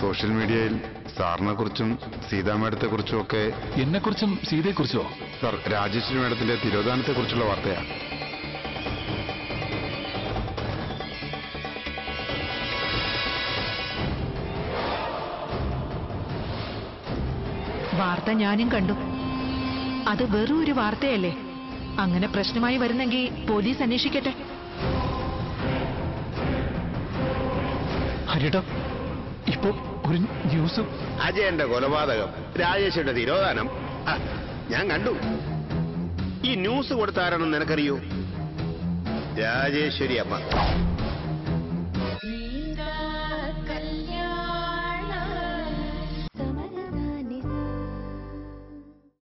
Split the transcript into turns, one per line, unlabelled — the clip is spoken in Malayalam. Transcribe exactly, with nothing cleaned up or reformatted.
സോഷ്യൽ മീഡിയയിൽ സാറിനെ കുറിച്ചും സീതാ മേഡത്തെ കുറിച്ചും ഒക്കെ.
എന്നെ കുറിച്ചും സീതയെ കുറിച്ചോ?
സാർ, രാജേശ്വരി മേഡത്തിന്റെ തിരോധാനത്തെ കുറിച്ചുള്ള വാർത്തയാണ്.
വാർത്ത ഞാനും കണ്ടു. അത് വെറും ഒരു വാർത്തയല്ലേ? അങ്ങനെ പ്രശ്നമായി വരുന്നെങ്കിൽ പോലീസ് അന്വേഷിക്കട്ടെ.
ഹരിയേട്ടാ, ഇപ്പൊ ഒരു ന്യൂസ്.
അജയന്റെ കൊലപാതകം, രാജേഷിന്റെ തിരോധാനം ഞാൻ കണ്ടു. ഈ ന്യൂസ് കൊടുത്താരാണെന്ന് നിനക്കറിയോ? രാജേശ്വരി അമ്മ.